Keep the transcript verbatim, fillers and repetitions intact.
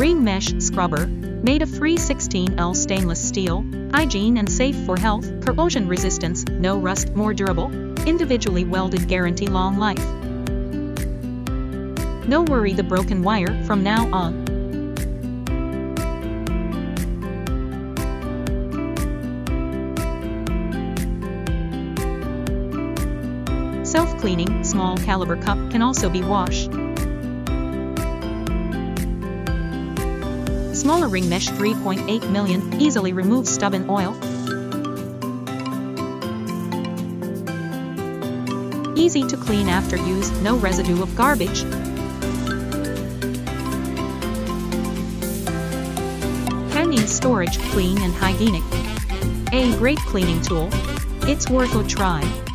Ring Mesh Scrubber, made of three sixteen L stainless steel, hygiene and safe for health, corrosion resistance, no rust, more durable, individually welded, guarantee long life. No worry the broken wire from now on. Self-cleaning, small caliber cup can also be washed. Smaller ring mesh three point eight millimeter, easily removes stubborn oil. Easy to clean after use, no residue of garbage. Handy storage, clean and hygienic. A great cleaning tool. It's worth a try.